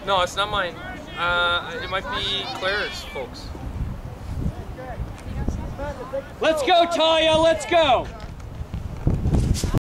No, it's not mine. It might be Claire's folks. Let's go, Talia, let's go!